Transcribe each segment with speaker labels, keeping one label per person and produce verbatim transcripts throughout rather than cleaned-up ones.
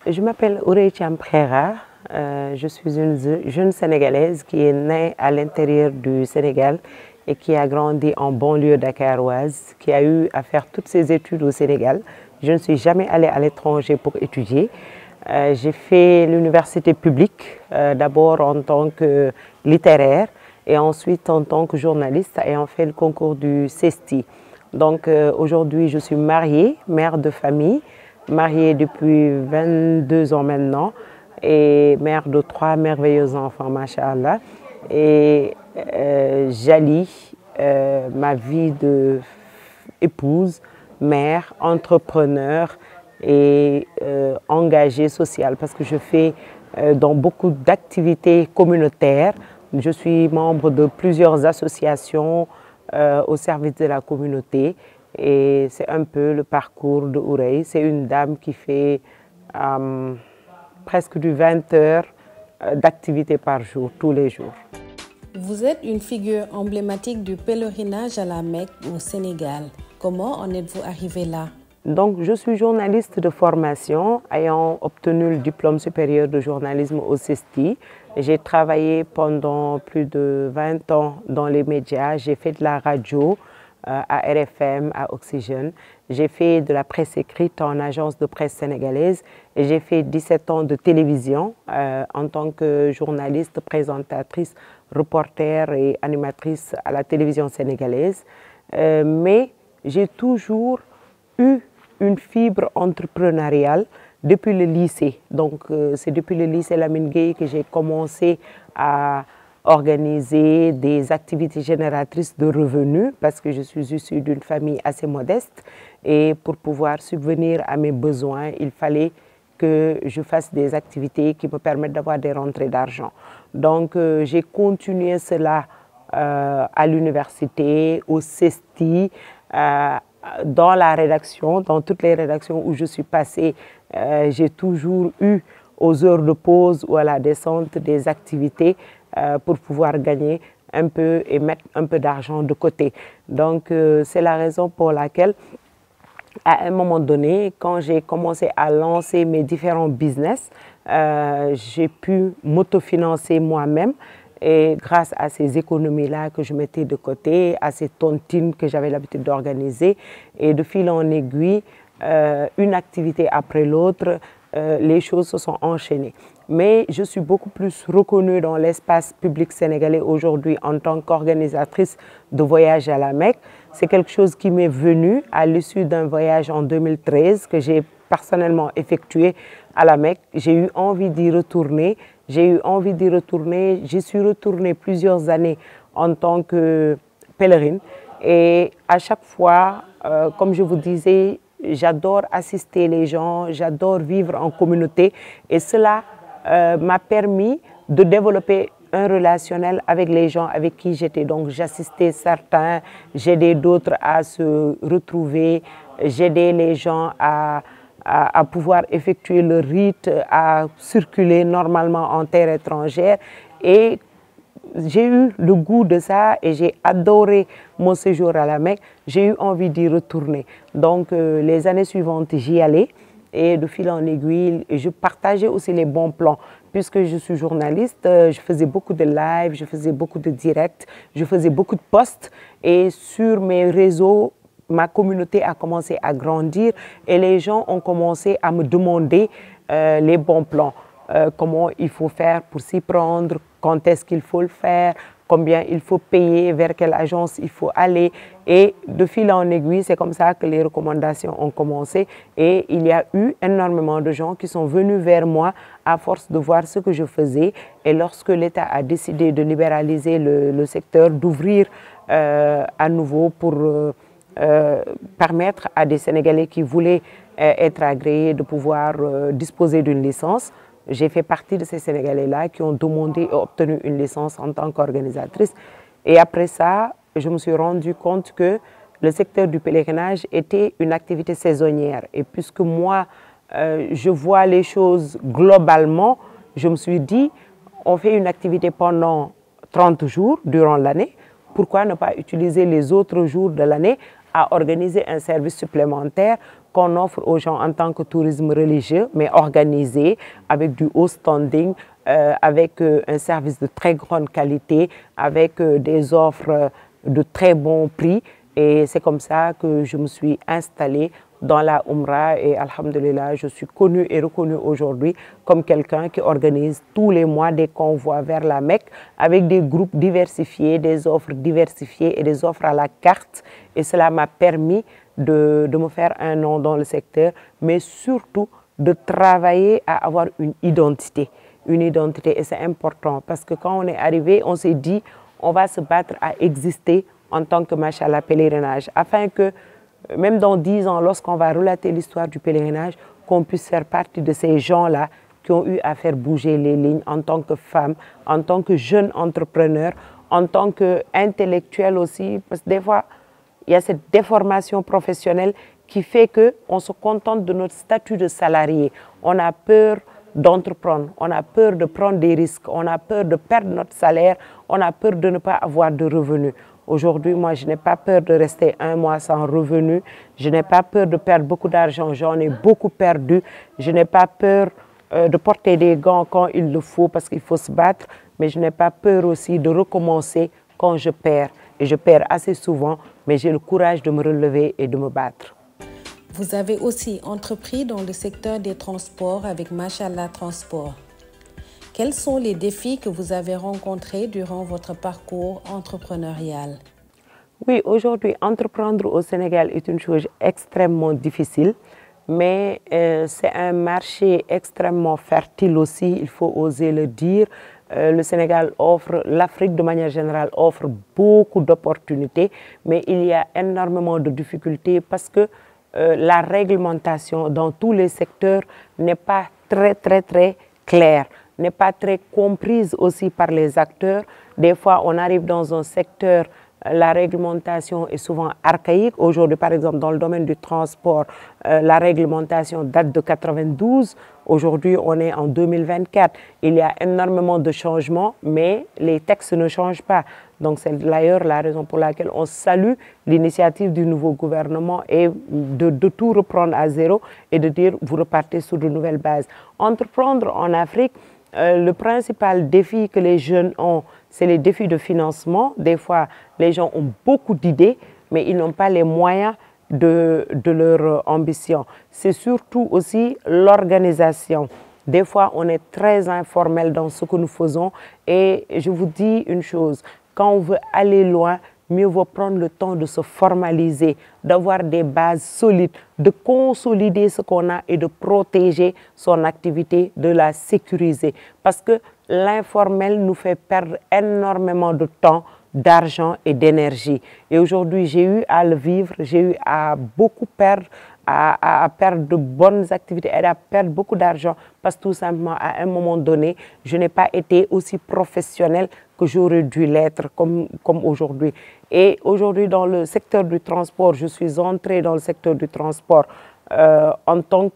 Speaker 1: Je m'appelle Houreye Thiam Préra, euh, je suis une jeune Sénégalaise qui est née à l'intérieur du Sénégal et qui a grandi en banlieue dakaroise, qui a eu à faire toutes ses études au Sénégal. Je ne suis jamais allée à l'étranger pour étudier. Euh, j'ai fait l'université publique, euh, d'abord en tant que littéraire et ensuite en tant que journaliste ayant fait le concours du CESTI. Donc euh, aujourd'hui je suis mariée, mère de famille, mariée depuis vingt-deux ans maintenant et mère de trois merveilleux enfants, machallah. Et euh, j'allie euh, ma vie d'épouse, mère, entrepreneur et euh, engagée sociale parce que je fais euh, dans beaucoup d'activités communautaires. Je suis membre de plusieurs associations euh, au service de la communauté et c'est un peu le parcours de Houreye. C'est une dame qui fait euh, presque du vingt heures d'activité par jour, tous les jours.
Speaker 2: Vous êtes une figure emblématique du pèlerinage à la Mecque au Sénégal. Comment en êtes-vous arrivé là?
Speaker 1: Donc, je suis journaliste de formation, ayant obtenu le diplôme supérieur de journalisme au CESTI. J'ai travaillé pendant plus de vingt ans dans les médias. J'ai fait de la radio euh, à R F M, à Oxygène. J'ai fait de la presse écrite en agence de presse sénégalaise. Et j'ai fait dix-sept ans de télévision euh, en tant que journaliste, présentatrice, reporter et animatrice à la télévision sénégalaise. Euh, mais j'ai toujours eu une fibre entrepreneuriale depuis le lycée. Donc, euh, c'est depuis le lycée Lamine Gueye que j'ai commencé à organiser des activités génératrices de revenus parce que je suis issue d'une famille assez modeste et pour pouvoir subvenir à mes besoins, il fallait que je fasse des activités qui me permettent d'avoir des rentrées d'argent. Donc, euh, j'ai continué cela euh, à l'université, au CESTI, euh, dans la rédaction, dans toutes les rédactions où je suis passée, euh, j'ai toujours eu aux heures de pause ou à la descente des activités euh, pour pouvoir gagner un peu et mettre un peu d'argent de côté. Donc euh, c'est la raison pour laquelle à un moment donné, quand j'ai commencé à lancer mes différents business, euh, j'ai pu m'autofinancer moi-même. Et grâce à ces économies-là que je mettais de côté, à ces tontines que j'avais l'habitude d'organiser, et de fil en aiguille, euh, une activité après l'autre, euh, les choses se sont enchaînées. Mais je suis beaucoup plus reconnue dans l'espace public sénégalais aujourd'hui en tant qu'organisatrice de voyages à la Mecque. C'est quelque chose qui m'est venu à l'issue d'un voyage en deux mille treize que j'ai personnellement effectué à la Mecque. J'ai eu envie d'y retourner. J'ai eu envie d'y retourner. J'y suis retournée plusieurs années en tant que pèlerine. Et à chaque fois, euh, comme je vous disais, j'adore assister les gens, j'adore vivre en communauté. Et cela euh, m'a permis de développer un relationnel avec les gens avec qui j'étais. Donc j'assistais certains, j'aidais d'autres à se retrouver, j'aidais les gens à... À, à pouvoir effectuer le rite, à circuler normalement en terre étrangère. Et j'ai eu le goût de ça et j'ai adoré mon séjour à la Mecque. J'ai eu envie d'y retourner. Donc euh, les années suivantes, j'y allais et de fil en aiguille, je partageais aussi les bons plans. Puisque je suis journaliste, euh, je faisais beaucoup de live, je faisais beaucoup de directs, je faisais beaucoup de posts et sur mes réseaux, ma communauté a commencé à grandir et les gens ont commencé à me demander euh, les bons plans. Euh, comment il faut faire pour s'y prendre, quand est-ce qu'il faut le faire, combien il faut payer, vers quelle agence il faut aller. Et de fil en aiguille, c'est comme ça que les recommandations ont commencé. Et il y a eu énormément de gens qui sont venus vers moi à force de voir ce que je faisais. Et lorsque l'État a décidé de libéraliser le, le secteur, d'ouvrir euh, à nouveau pour... Euh, Euh, permettre à des Sénégalais qui voulaient euh, être agréés de pouvoir euh, disposer d'une licence. J'ai fait partie de ces Sénégalais-là qui ont demandé et obtenu une licence en tant qu'organisatrice. Et après ça, je me suis rendu compte que le secteur du pèlerinage était une activité saisonnière. Et puisque moi, euh, je vois les choses globalement, je me suis dit, on fait une activité pendant trente jours durant l'année. Pourquoi ne pas utiliser les autres jours de l'année à organiser un service supplémentaire qu'on offre aux gens en tant que tourisme religieux, mais organisé, avec du haut standing, euh, avec euh, un service de très grande qualité, avec euh, des offres de très bons prix. Et c'est comme ça que je me suis installée dans la Umrah et alhamdulillah, je suis connue et reconnue aujourd'hui comme quelqu'un qui organise tous les mois des convois vers la Mecque avec des groupes diversifiés, des offres diversifiées et des offres à la carte. Et cela m'a permis de, de me faire un nom dans le secteur, mais surtout de travailler à avoir une identité. Une identité et c'est important parce que quand on est arrivé, on s'est dit on va se battre à exister en tant que machallah pèlerinage afin que même dans dix ans, lorsqu'on va relater l'histoire du pèlerinage, qu'on puisse faire partie de ces gens-là qui ont eu à faire bouger les lignes en tant que femme, en tant que jeune entrepreneur, en tant qu'intellectuel aussi. Parce que des fois, il y a cette déformation professionnelle qui fait qu'on se contente de notre statut de salarié. On a peur d'entreprendre, on a peur de prendre des risques, on a peur de perdre notre salaire, on a peur de ne pas avoir de revenus. Aujourd'hui, moi, je n'ai pas peur de rester un mois sans revenu. Je n'ai pas peur de perdre beaucoup d'argent. J'en ai beaucoup perdu. Je n'ai pas peur euh, de porter des gants quand il le faut parce qu'il faut se battre. Mais je n'ai pas peur aussi de recommencer quand je perds. Et je perds assez souvent, mais j'ai le courage de me relever et de me battre.
Speaker 2: Vous avez aussi entrepris dans le secteur des transports avec Machallah Transport. Quels sont les défis que vous avez rencontrés durant votre parcours entrepreneurial?
Speaker 1: Oui, aujourd'hui, entreprendre au Sénégal est une chose extrêmement difficile, mais euh, c'est un marché extrêmement fertile aussi, il faut oser le dire. Euh, le Sénégal offre, l'Afrique de manière générale offre beaucoup d'opportunités, mais il y a énormément de difficultés parce que euh, la réglementation dans tous les secteurs n'est pas très, très, très claire, n'est pas très comprise aussi par les acteurs. Des fois, on arrive dans un secteur, la réglementation est souvent archaïque. Aujourd'hui, par exemple, dans le domaine du transport, euh, la réglementation date de quatre-vingt-douze. Aujourd'hui, on est en deux mille vingt-quatre. Il y a énormément de changements, mais les textes ne changent pas. Donc, c'est d'ailleurs la raison pour laquelle on salue l'initiative du nouveau gouvernement et de, de tout reprendre à zéro et de dire vous repartez sur de nouvelles bases. Entreprendre en Afrique, Euh, le principal défi que les jeunes ont, c'est les défis de financement. Des fois, les gens ont beaucoup d'idées, mais ils n'ont pas les moyens de, de leur ambition. C'est surtout aussi l'organisation. Des fois, on est très informel dans ce que nous faisons. Et je vous dis une chose, quand on veut aller loin, mieux vaut prendre le temps de se formaliser, d'avoir des bases solides, de consolider ce qu'on a et de protéger son activité, de la sécuriser. Parce que l'informel nous fait perdre énormément de temps, d'argent et d'énergie. Et aujourd'hui, j'ai eu à le vivre, j'ai eu à beaucoup perdre, à, à perdre de bonnes activités et à perdre beaucoup d'argent parce que tout simplement, à un moment donné, je n'ai pas été aussi professionnelle que j'aurais dû l'être comme, comme aujourd'hui. Et aujourd'hui, dans le secteur du transport, je suis entrée dans le secteur du transport euh, en tant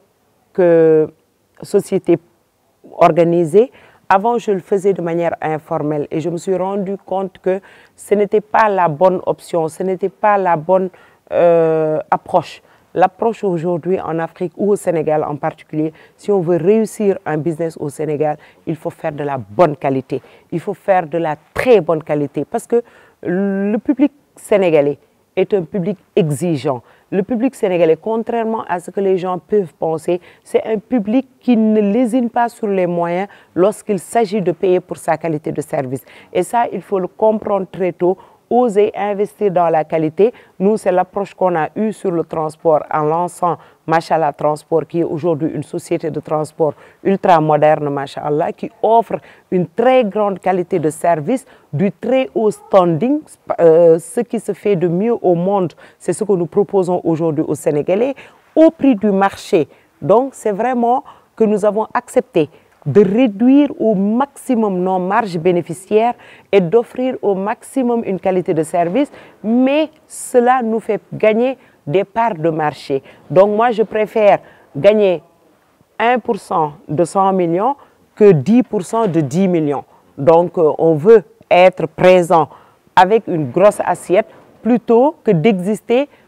Speaker 1: que société organisée. Avant, je le faisais de manière informelle et je me suis rendu compte que ce n'était pas la bonne option, ce n'était pas la bonne euh, approche. L'approche aujourd'hui en Afrique ou au Sénégal en particulier, si on veut réussir un business au Sénégal, il faut faire de la bonne qualité. Il faut faire de la très bonne qualité parce que le public sénégalais est un public exigeant. Le public sénégalais, contrairement à ce que les gens peuvent penser, c'est un public qui ne lésine pas sur les moyens lorsqu'il s'agit de payer pour sa qualité de service. Et ça, il faut le comprendre très tôt. Oser investir dans la qualité. Nous, c'est l'approche qu'on a eue sur le transport en lançant Machallah Transport, qui est aujourd'hui une société de transport ultra moderne, Machallah, qui offre une très grande qualité de service, du très haut standing. Euh, ce qui se fait de mieux au monde, c'est ce que nous proposons aujourd'hui aux Sénégalais, au prix du marché. Donc, c'est vraiment que nous avons accepté de réduire au maximum nos marges bénéficiaires et d'offrir au maximum une qualité de service, mais cela nous fait gagner des parts de marché. Donc moi, je préfère gagner un pour cent de cent millions que dix pour cent de dix millions. Donc euh, on veut être présent avec une grosse assiette plutôt que d'exister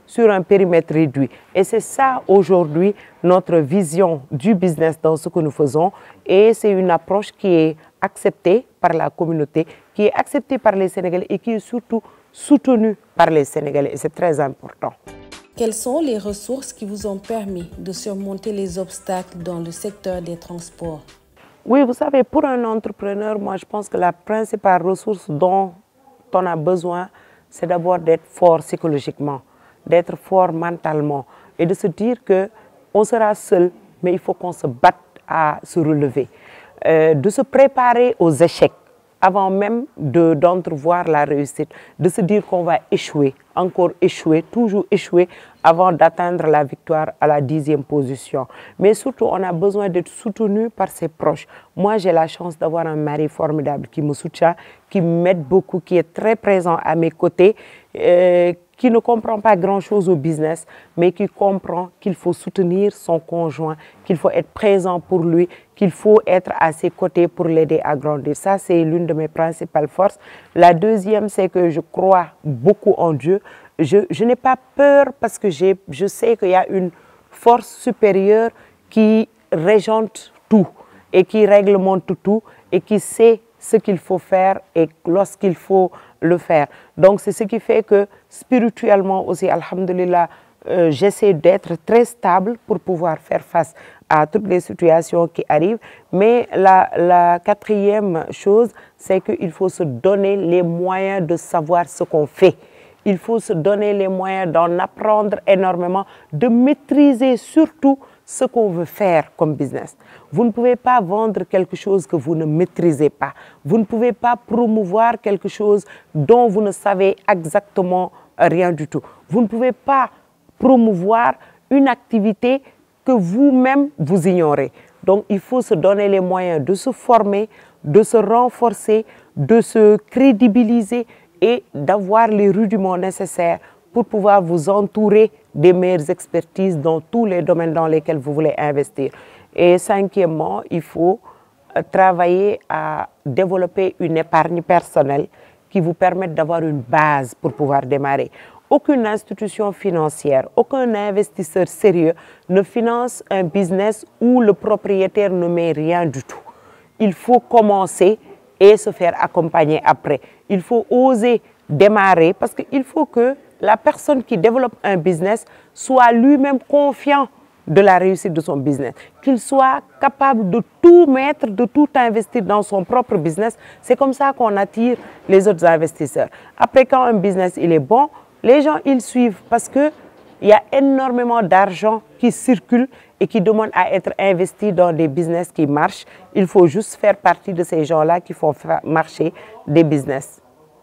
Speaker 1: sur un périmètre réduit. Et c'est ça aujourd'hui notre vision du business dans ce que nous faisons. Et c'est une approche qui est acceptée par la communauté, qui est acceptée par les Sénégalais et qui est surtout soutenue par les Sénégalais. Et c'est très important.
Speaker 2: Quelles sont les ressources qui vous ont permis de surmonter les obstacles dans le secteur des transports?
Speaker 1: Oui, vous savez, pour un entrepreneur, moi je pense que la principale ressource dont on a besoin, c'est d'abord d'être fort psychologiquement, d'être fort mentalement et de se dire qu'on sera seul, mais il faut qu'on se batte à se relever, euh, de se préparer aux échecs avant même d'entrevoir la réussite, de se dire qu'on va échouer, encore échouer, toujours échouer avant d'atteindre la victoire à la dixième position. Mais surtout, on a besoin d'être soutenu par ses proches. Moi, j'ai la chance d'avoir un mari formidable qui me soutient, qui m'aide beaucoup, qui est très présent à mes côtés, euh, qui ne comprend pas grand-chose au business, mais qui comprend qu'il faut soutenir son conjoint, qu'il faut être présent pour lui, qu'il faut être à ses côtés pour l'aider à grandir. Ça, c'est l'une de mes principales forces. La deuxième, c'est que je crois beaucoup en Dieu. Je, je n'ai pas peur parce que je sais qu'il y a une force supérieure qui régente tout et qui réglemente tout et qui sait ce qu'il faut faire et lorsqu'il faut le faire. Donc c'est ce qui fait que spirituellement aussi, alhamdulillah, euh, j'essaie d'être très stable pour pouvoir faire face à toutes les situations qui arrivent. Mais la, la quatrième chose, c'est qu'il faut se donner les moyens de savoir ce qu'on fait. Il faut se donner les moyens d'en apprendre énormément, de maîtriser surtout ce qu'on veut faire comme business. Vous ne pouvez pas vendre quelque chose que vous ne maîtrisez pas. Vous ne pouvez pas promouvoir quelque chose dont vous ne savez exactement rien du tout. Vous ne pouvez pas promouvoir une activité que vous-même vous ignorez. Donc il faut se donner les moyens de se former, de se renforcer, de se crédibiliser et d'avoir les rudiments nécessaires pour pouvoir vous entourer des meilleures expertises dans tous les domaines dans lesquels vous voulez investir. Et cinquièmement, il faut travailler à développer une épargne personnelle qui vous permette d'avoir une base pour pouvoir démarrer. Aucune institution financière, aucun investisseur sérieux ne finance un business où le propriétaire ne met rien du tout. Il faut commencer et se faire accompagner après. Il faut oser démarrer parce qu'il faut que la personne qui développe un business soit lui-même confiant de la réussite de son business, qu'il soit capable de tout mettre, de tout investir dans son propre business. C'est comme ça qu'on attire les autres investisseurs. Après, quand un business il est bon, les gens ils suivent parce qu'il y a énormément d'argent qui circule et qui demande à être investi dans des business qui marchent. Il faut juste faire partie de ces gens-là qui font marcher des business.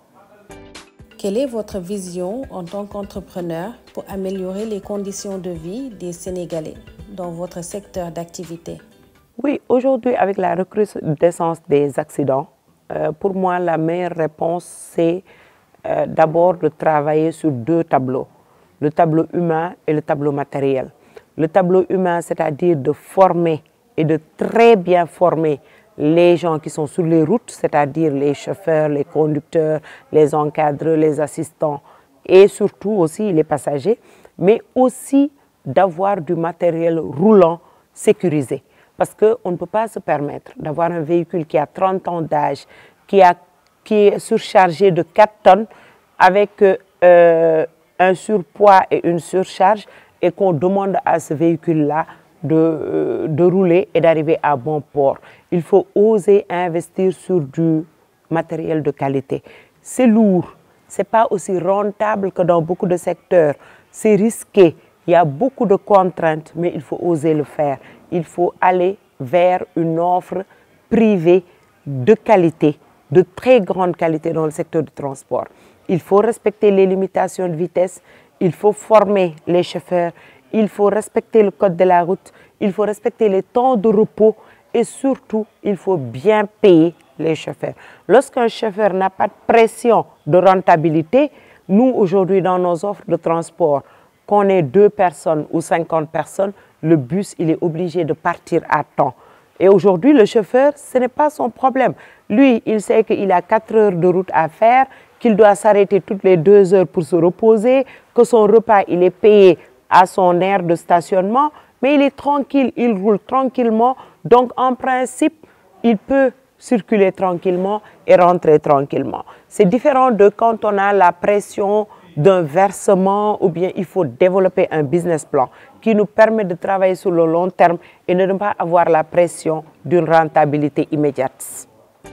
Speaker 2: Quelle est votre vision en tant qu'entrepreneur pour améliorer les conditions de vie des Sénégalais dans votre secteur d'activité?
Speaker 1: Oui, aujourd'hui, avec la recrudescence des accidents, euh, pour moi, la meilleure réponse, c'est euh, d'abord de travailler sur deux tableaux, le tableau humain et le tableau matériel. Le tableau humain, c'est-à-dire de former et de très bien former les gens qui sont sur les routes, c'est-à-dire les chauffeurs, les conducteurs, les encadreurs, les assistants et surtout aussi les passagers, mais aussi d'avoir du matériel roulant sécurisé. Parce qu'on ne peut pas se permettre d'avoir un véhicule qui a trente ans d'âge, qui, qui est surchargé de quatre tonnes avec euh, un surpoids et une surcharge et qu'on demande à ce véhicule-là De, euh, de rouler et d'arriver à bon port. Il faut oser investir sur du matériel de qualité. C'est lourd, ce n'est pas aussi rentable que dans beaucoup de secteurs. C'est risqué, il y a beaucoup de contraintes, mais il faut oser le faire. Il faut aller vers une offre privée de qualité, de très grande qualité dans le secteur du transport. Il faut respecter les limitations de vitesse, il faut former les chauffeurs, il faut respecter le code de la route, il faut respecter les temps de repos et surtout, il faut bien payer les chauffeurs. Lorsqu'un chauffeur n'a pas de pression de rentabilité, nous aujourd'hui dans nos offres de transport, qu'on ait deux personnes ou cinquante personnes, le bus il est obligé de partir à temps. Et aujourd'hui, le chauffeur, ce n'est pas son problème. Lui, il sait qu'il a quatre heures de route à faire, qu'il doit s'arrêter toutes les deux heures pour se reposer, que son repas il est payé à son aire de stationnement, mais il est tranquille, il roule tranquillement. Donc en principe, il peut circuler tranquillement et rentrer tranquillement. C'est différent de quand on a la pression d'un versement ou bien il faut développer un business plan qui nous permet de travailler sur le long terme et de ne pas avoir la pression d'une rentabilité immédiate.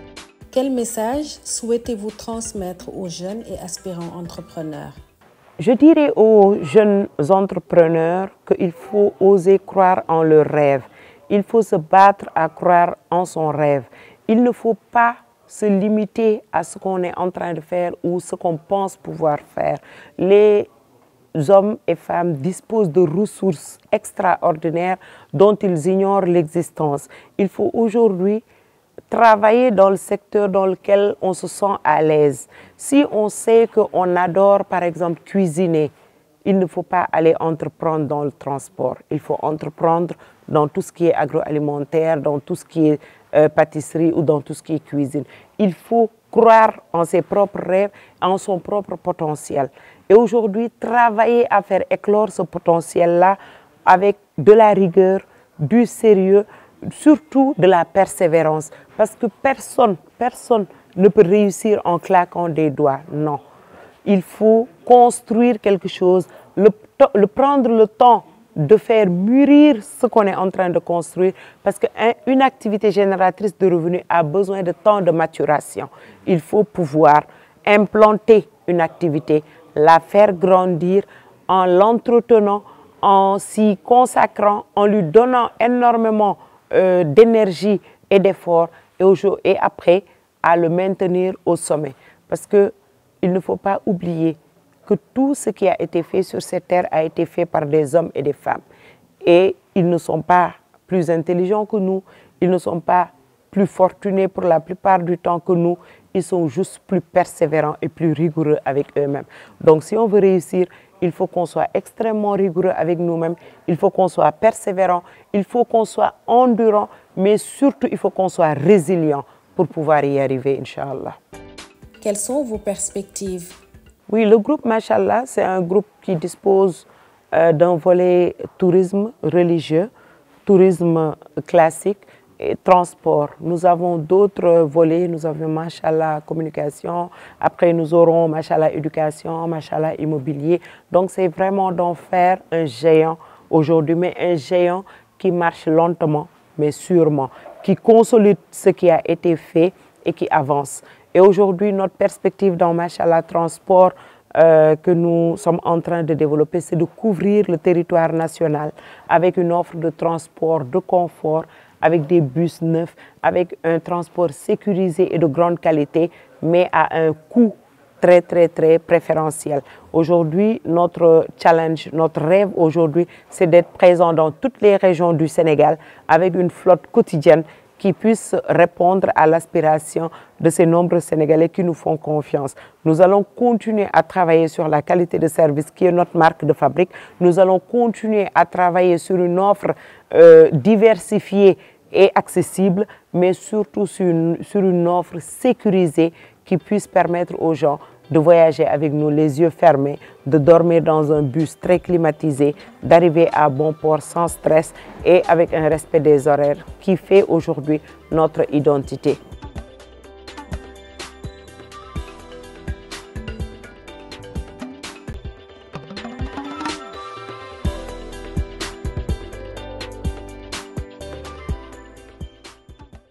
Speaker 2: Quel message souhaitez-vous transmettre aux jeunes et aspirants entrepreneurs?
Speaker 1: Je dirais aux jeunes entrepreneurs qu'il faut oser croire en leur rêve. Il faut se battre à croire en son rêve. Il ne faut pas se limiter à ce qu'on est en train de faire ou ce qu'on pense pouvoir faire. Les hommes et femmes disposent de ressources extraordinaires dont ils ignorent l'existence. Il faut aujourd'hui travailler dans le secteur dans lequel on se sent à l'aise. Si on sait qu'on adore, par exemple, cuisiner, il ne faut pas aller entreprendre dans le transport. Il faut entreprendre dans tout ce qui est agroalimentaire, dans tout ce qui est euh, pâtisserie ou dans tout ce qui est cuisine. Il faut croire en ses propres rêves, en son propre potentiel. Et aujourd'hui, travailler à faire éclore ce potentiel-là avec de la rigueur, du sérieux, surtout de la persévérance. Parce que personne, personne ne peut réussir en claquant des doigts, non. Il faut construire quelque chose, le, le, prendre le temps de faire mûrir ce qu'on est en train de construire parce qu'une activité génératrice de revenus a besoin de temps de maturation. Il faut pouvoir implanter une activité, la faire grandir en l'entretenant, en s'y consacrant, en lui donnant énormément euh, d'énergie et d'efforts et, et après à le maintenir au sommet. Parce que il ne faut pas oublier que tout ce qui a été fait sur cette terre a été fait par des hommes et des femmes. Et ils ne sont pas plus intelligents que nous, ils ne sont pas plus fortunés pour la plupart du temps que nous, ils sont juste plus persévérants et plus rigoureux avec eux-mêmes. Donc si on veut réussir, il faut qu'on soit extrêmement rigoureux avec nous-mêmes, il faut qu'on soit persévérant, il faut qu'on soit endurant, mais surtout il faut qu'on soit résilient pour pouvoir y arriver, Inch'Allah.
Speaker 2: Quelles sont vos perspectives?
Speaker 1: Oui, le groupe Machallah, c'est un groupe qui dispose euh, d'un volet tourisme religieux, tourisme classique et transport. Nous avons d'autres volets, nous avons Machallah communication, après nous aurons Machallah éducation, Machallah immobilier. Donc c'est vraiment d'en faire un géant aujourd'hui, mais un géant qui marche lentement, mais sûrement, qui consolide ce qui a été fait et qui avance. Et aujourd'hui, notre perspective dans Machallah Transport euh, que nous sommes en train de développer, c'est de couvrir le territoire national avec une offre de transport de confort, avec des bus neufs, avec un transport sécurisé et de grande qualité, mais à un coût très, très, très préférentiel. Aujourd'hui, notre challenge, notre rêve aujourd'hui, c'est d'être présent dans toutes les régions du Sénégal avec une flotte quotidienne qui puisse répondre à l'aspiration de ces nombreux Sénégalais qui nous font confiance. Nous allons continuer à travailler sur la qualité de service qui est notre marque de fabrique. Nous allons continuer à travailler sur une offre euh, diversifiée et accessible, mais surtout sur une, sur une offre sécurisée qui puisse permettre aux gens de voyager avec nous les yeux fermés, de dormir dans un bus très climatisé, d'arriver à bon port sans stress et avec un respect des horaires qui fait aujourd'hui notre identité.